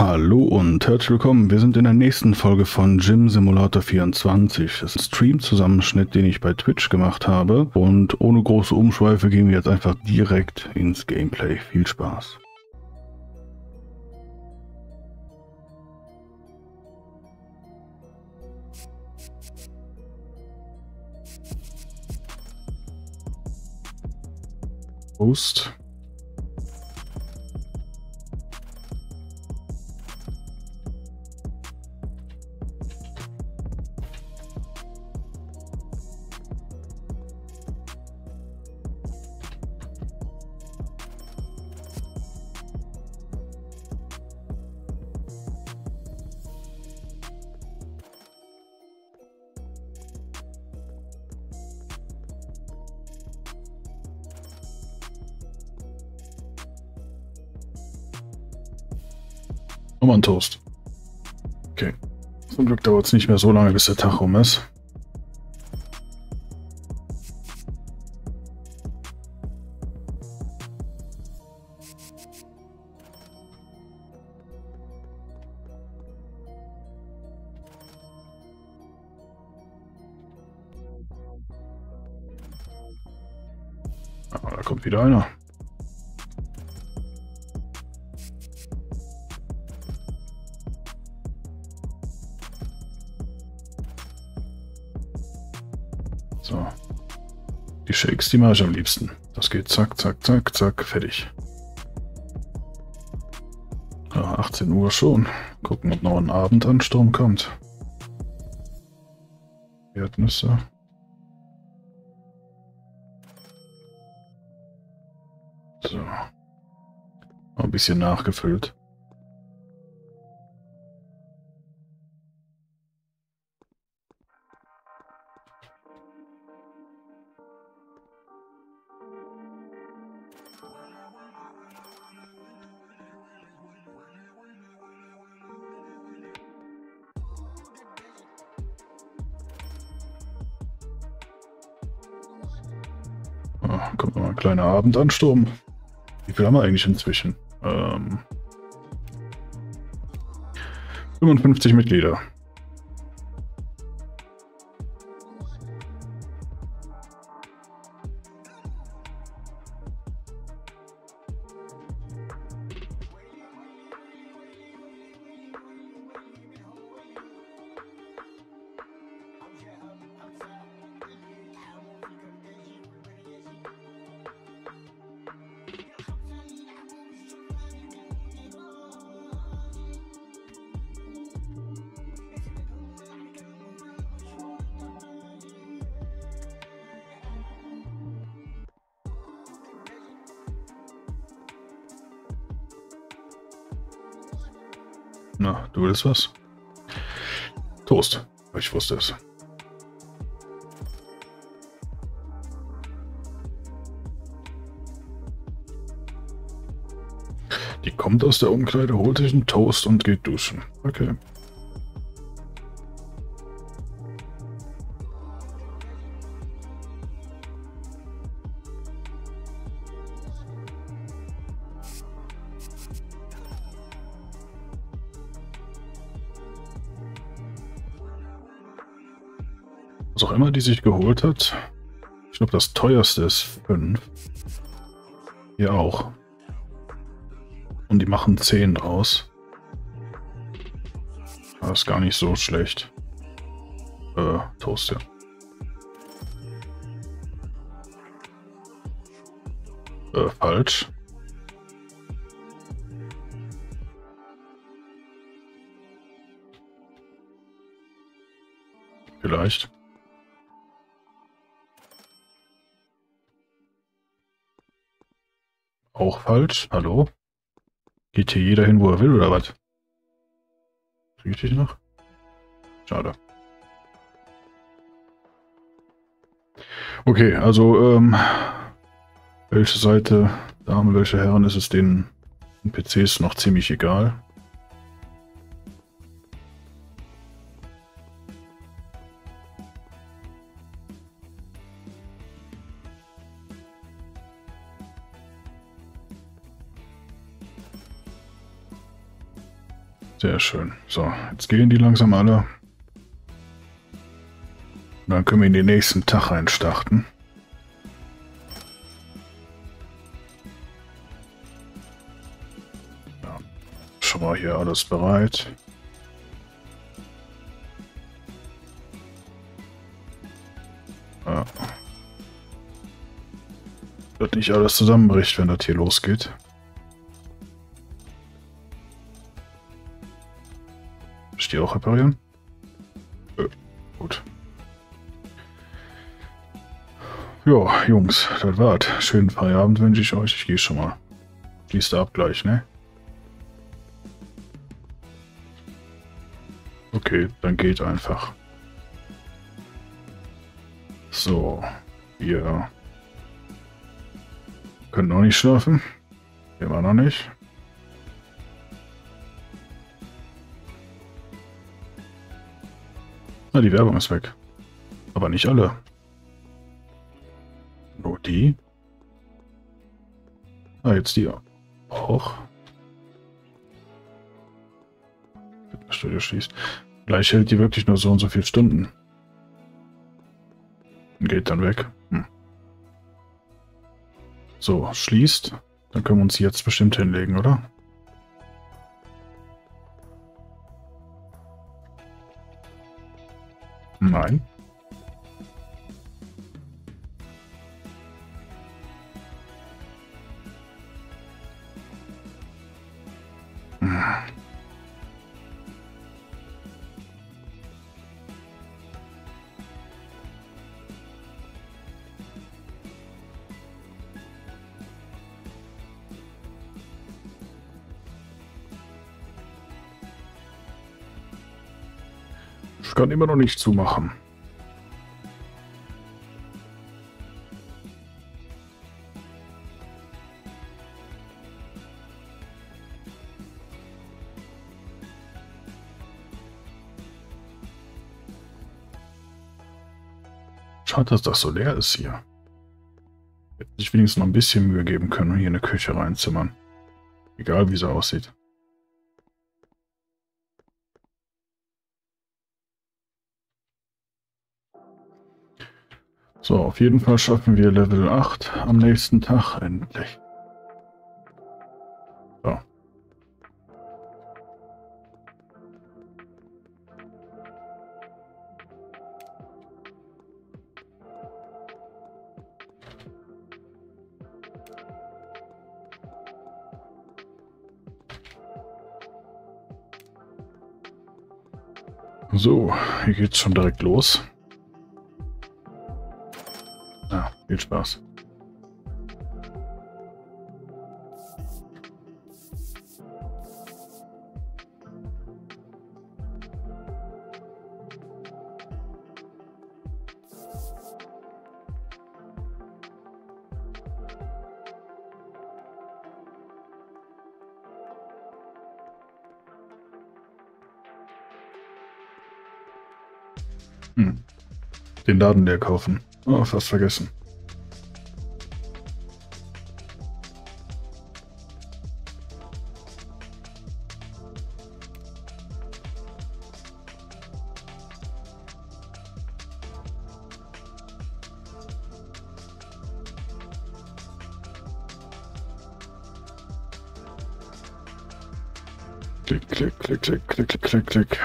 Hallo und herzlich willkommen. Wir sind in der nächsten Folge von Gym Simulator 24. Das ist ein Stream-Zusammenschnitt, den ich bei Twitch gemacht habe. Und ohne große Umschweife gehen wir jetzt einfach direkt ins Gameplay. Viel Spaß. Host. Nochmal ein Toast. Okay. Zum Glück dauert es nicht mehr so lange, bis der Tag rum ist. Ah, da kommt wieder einer. So. Die Shakes, die mache ich am liebsten. Das geht zack, zack, zack, zack, fertig. Ja, 18 Uhr schon. Gucken, ob noch ein Abendansturm kommt. Erdnüsse. So. Noch ein bisschen nachgefüllt. Kommt noch ein kleiner Abendansturm. Wie viel haben wir eigentlich inzwischen? 55 Mitglieder. Na, du willst was? Toast. Ich wusste es. Die kommt aus der Umkleide, holt sich einen Toast und geht duschen. Okay. Was auch immer die sich geholt hat. Ich glaube, das teuerste ist 5. Hier auch. Und die machen 10 draus. Das ist gar nicht so schlecht. Toast, ja. Falsch. Vielleicht. Auch falsch. Hallo? Geht hier jeder hin, wo er will, oder was? Kriege ich dich noch? Schade. Okay, also, welche Seite, Damen, welche Herren, ist es den PCs noch ziemlich egal. Sehr schön. So, jetzt gehen die langsam alle. Und dann können wir in den nächsten Tag reinstarten. Ja, schon mal hier alles bereit. Ja. Dass nicht alles zusammenbricht, wenn das hier losgeht. Muss ich die auch reparieren? Gut. Ja, Jungs, das war's. Schönen Feierabend wünsche ich euch. Ich gehe schon mal. Nächster Abgleich, ne? Okay, dann geht einfach. So, wir können noch nicht schlafen. Immer noch nicht. Na, die Werbung ist weg. Aber nicht alle. Nur die. Ah, jetzt die auch. Fitnessstudio schließt. Vielleicht hält die wirklich nur so und so viele Stunden. Geht dann weg. So, schließt. Dann können wir uns jetzt bestimmt hinlegen, oder? Nein. Ich kann immer noch nicht zumachen. Schade, dass das so leer ist hier. Hätte sich wenigstens noch ein bisschen Mühe geben können, hier eine Küche reinzimmern. Egal wie sie aussieht. So, auf jeden Fall schaffen wir Level 8 am nächsten Tag endlich. So. So, hier geht's schon direkt los. Ja, viel Spaß. Den Laden leer kaufen. Oh, fast vergessen. Klick, klick, klick, klick, klick, klick, klick, klick.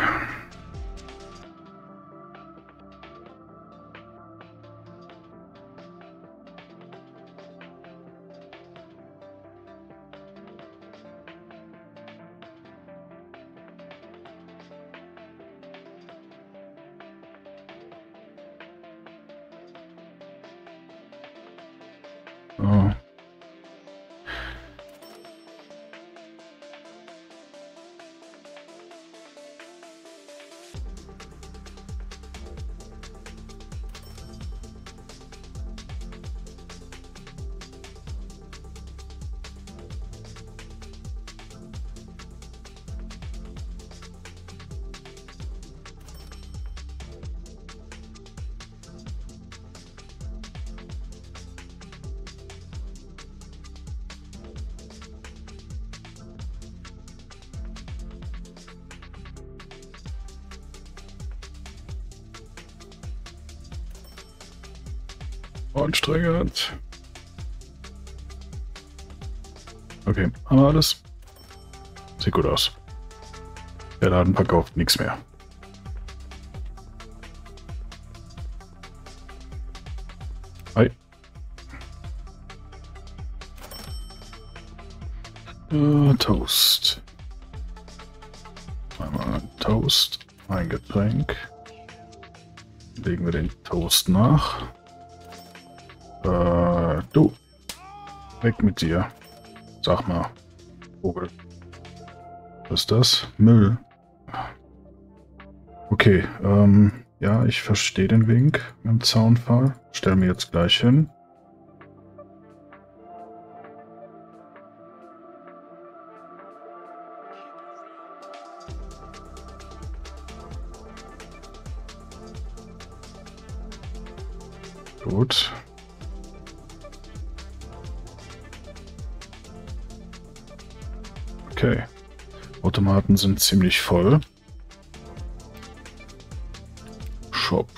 Oh. Anstrengend. Okay, haben wir alles? Sieht gut aus. Der Laden verkauft nichts mehr. Hi. Toast. Einmal Toast, ein Getränk. Legen wir den Toast nach. Du. Weg mit dir. Sag mal. Vogel. Was ist das? Müll. Okay, ja, ich verstehe den Wink mit dem Zaunpfahl. Stell mir jetzt gleich hin. Gut. Okay. Automaten sind ziemlich voll. Shop.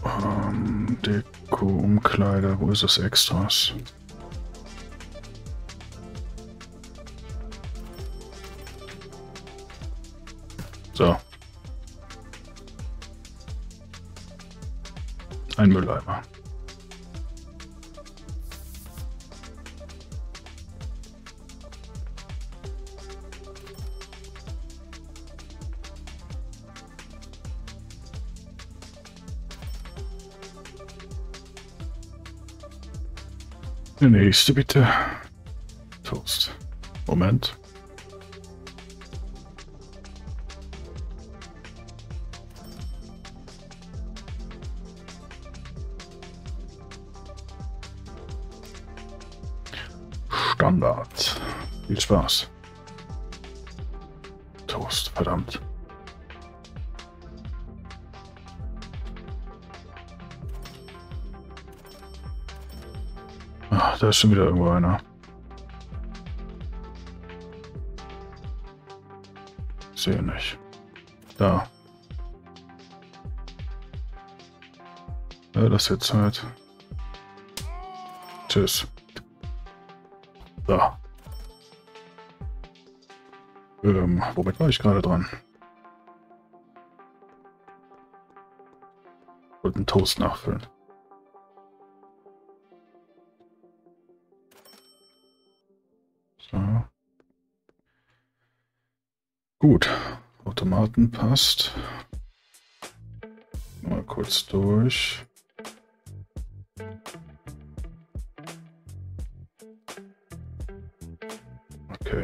Deko, Umkleider. Wo ist das Extras? So. Ein Mülleimer. Der nächste bitte. Toast. Moment. Standard. Viel Spaß. Toast, verdammt. Ach, da ist schon wieder irgendwo einer. Sehe nicht. Da. Ja, das jetzt halt. Tschüss. Da. Womit war ich gerade dran? Wollte einen Toast nachfüllen. So. Gut. Automaten passt. Mal kurz durch. Okay.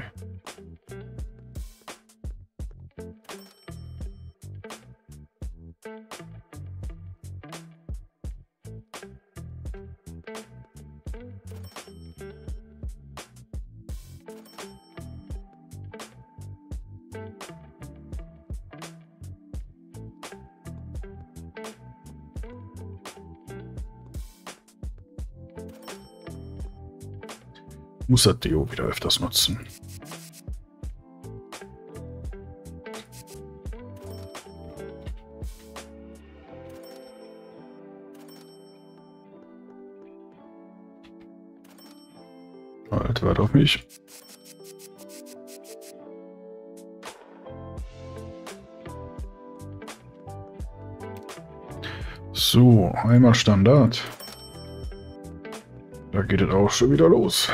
Muss das Deo wieder öfters nutzen. Alter, warte auf mich. So, einmal Standard. Da geht es auch schon wieder los.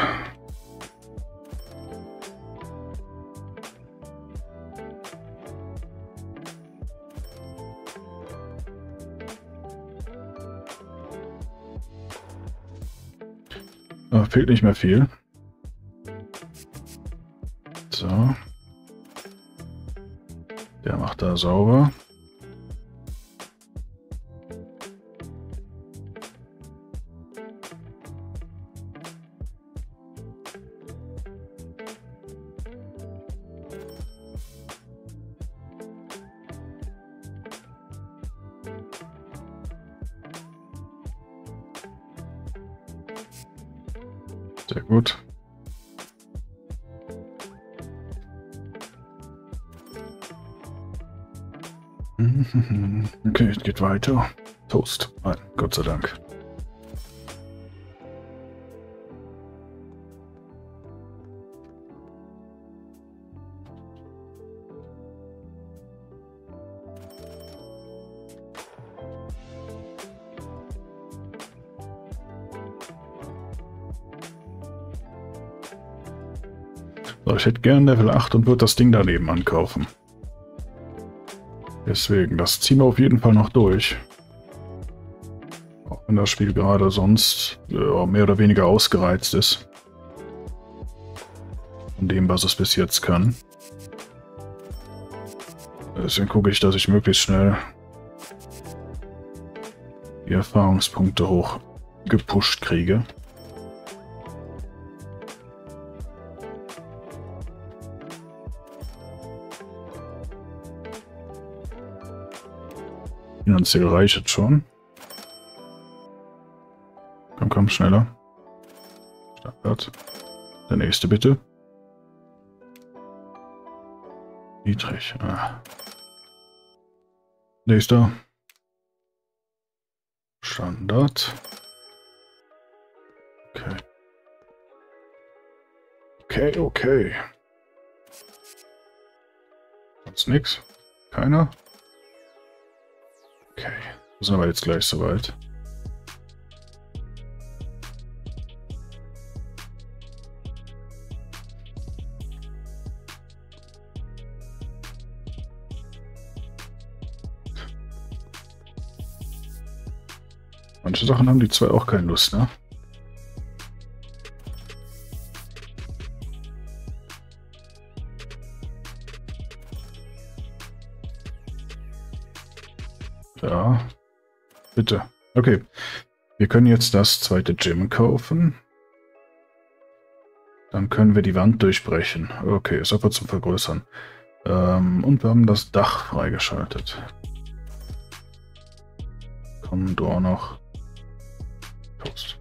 Da fehlt nicht mehr viel. So. Der macht da sauber. Sehr gut. Okay, es geht weiter. Toast. Nein, Gott sei Dank. So, ich hätte gern Level 8 und würde das Ding daneben ankaufen. Deswegen, das ziehen wir auf jeden Fall noch durch. Auch wenn das Spiel gerade sonst mehr oder weniger ausgereizt ist. Von dem, was es bis jetzt kann. Deswegen gucke ich, dass ich möglichst schnell die Erfahrungspunkte hoch gepusht kriege. Finanziell reicht es schon. Komm, komm, schneller. Standard. Der nächste bitte. Niedrig. Ah. Nächster. Standard. Okay. Okay, okay. Sonst nix? Keiner? Okay. Wir sind aber jetzt gleich soweit. Manche Sachen haben die zwei auch keine Lust, ne? Ja, bitte. Okay, wir können jetzt das zweite Gym kaufen. Dann können wir die Wand durchbrechen. Okay, ist aber zum Vergrößern. Und wir haben das Dach freigeschaltet. Commodore noch. Toast.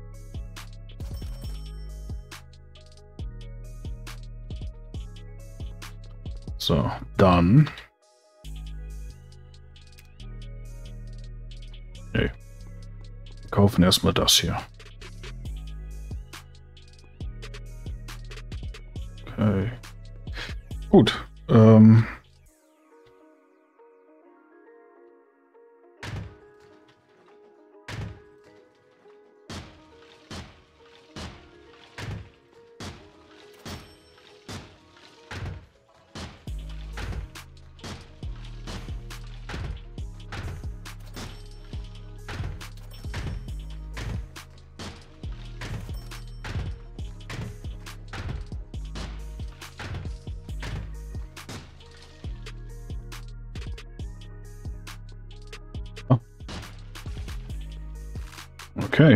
So, dann. Nee. Wir kaufen erstmal das hier. Okay. Gut. Okay.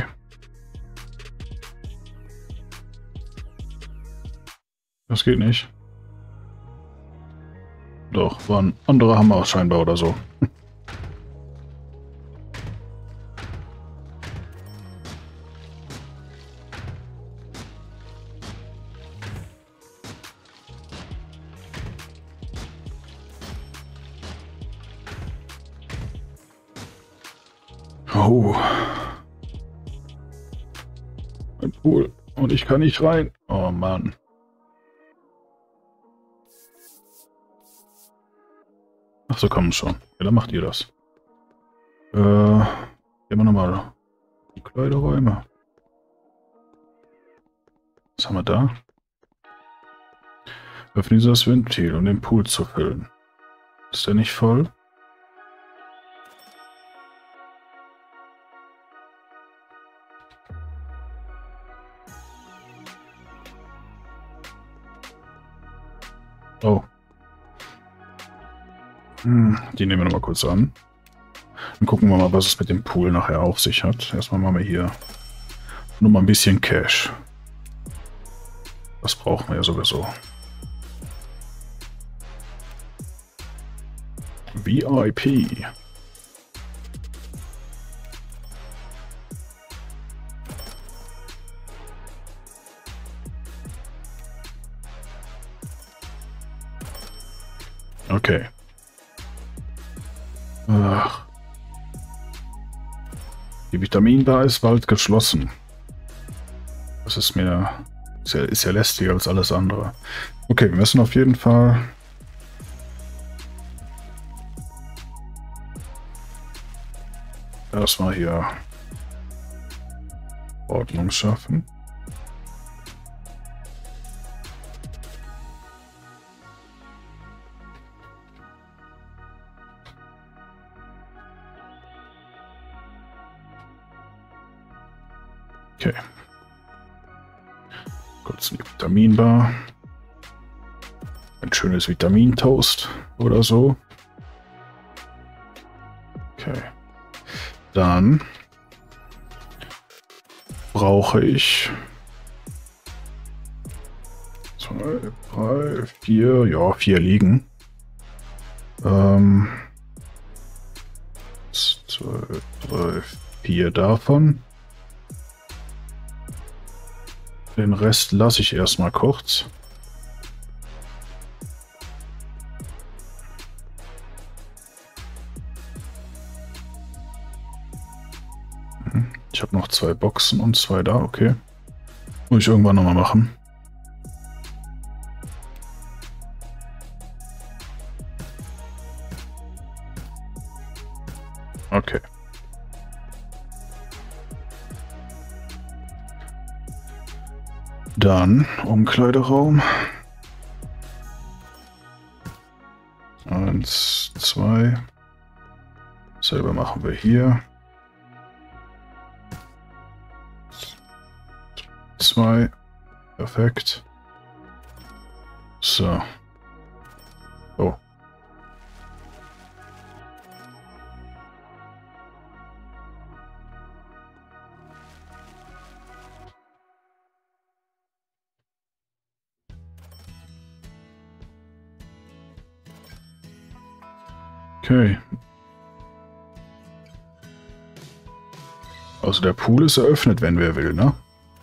Das geht nicht. Doch, war ein anderer Hammer scheinbar oder so. Oh. Ein Pool. Und ich kann nicht rein. Oh Mann. Ach so, kommen schon. Ja, dann macht ihr das. Gehen wir nochmal die Kleiderräume. Was haben wir da? Öffnen Sie das Ventil, um den Pool zu füllen. Ist der nicht voll? Oh. Die nehmen wir nochmal kurz an. Dann gucken wir mal, was es mit dem Pool nachher auf sich hat. Erstmal machen wir hier nur mal ein bisschen Cash. Das brauchen wir ja sowieso. VIP. Okay. Ach. Die Vitaminbar ist bald geschlossen. Das ist mir... Ist ja lästiger als alles andere. Okay, wir müssen auf jeden Fall... erstmal hier Ordnung schaffen. Okay. Kurz eine Vitaminbar. Ein schönes Vitamintoast oder so. Okay. Dann brauche ich 2, 3, 4, ja, 4 liegen. 2, 3, 4 davon. Den Rest lasse ich erstmal kurz. Ich habe noch 2 Boxen und 2 da, okay. Muss ich irgendwann nochmal machen. Okay. Dann Umkleideraum. 1, 2. Selber machen wir hier. 2. Perfekt. So. Oh. Okay. Also der Pool ist eröffnet, wenn wer will, ne?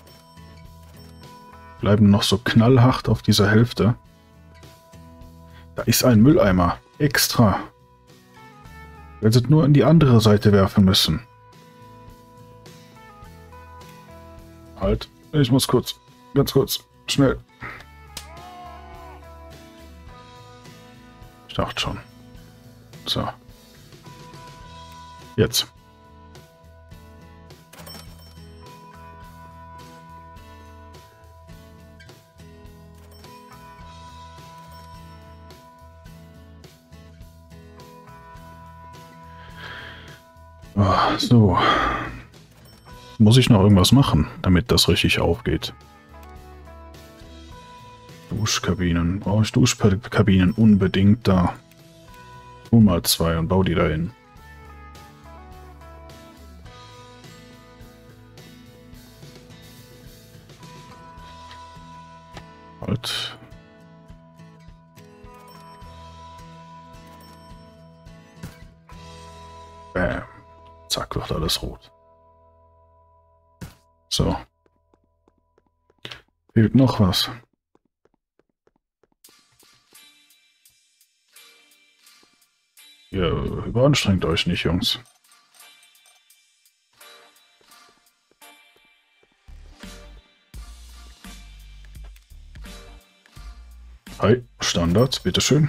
Bleiben noch so knallhart auf dieser Hälfte. Da ist ein Mülleimer. Extra. Wir hätten nur in die andere Seite werfen müssen. Halt. Ich muss kurz. Ganz kurz. Schnell. Ich dachte schon. So. Jetzt. Oh, so. Muss ich noch irgendwas machen, damit das richtig aufgeht? Duschkabinen. Brauche ich Duschkabinen unbedingt da? Tu mal 2 und bau die da hin. Halt. Bam. Zack, wird alles rot. So. Fehlt noch was. Ihr überanstrengt euch nicht, Jungs. Hi, Standard, bitteschön.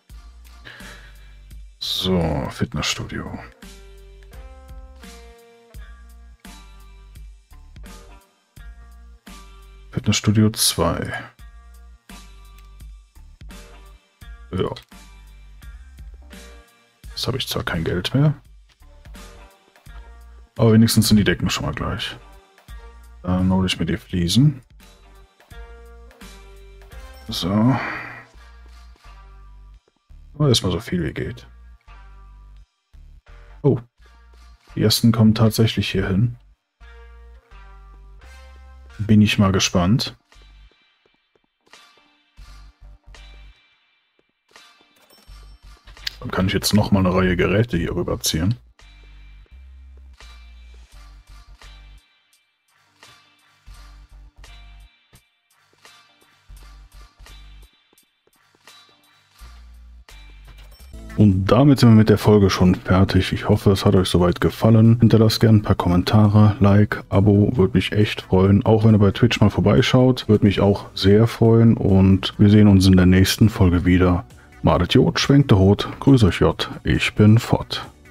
So, Fitnessstudio. Fitnessstudio 2. Ja. Jetzt habe ich zwar kein Geld mehr, aber wenigstens sind die Decken schon mal gleich. Dann hole ich mir die Fliesen. So. Aber erstmal so viel wie geht. Oh. Die ersten kommen tatsächlich hier hin. Bin ich mal gespannt. Dann kann ich jetzt noch mal eine Reihe Geräte hier rüberziehen. Und damit sind wir mit der Folge schon fertig. Ich hoffe, es hat euch soweit gefallen. Hinterlasst gerne ein paar Kommentare, Like, Abo, würde mich echt freuen. Auch wenn ihr bei Twitch mal vorbeischaut, würde mich auch sehr freuen. Und wir sehen uns in der nächsten Folge wieder. Madet Jod, schwenkt der Hut, grüß euch J, ich bin fort.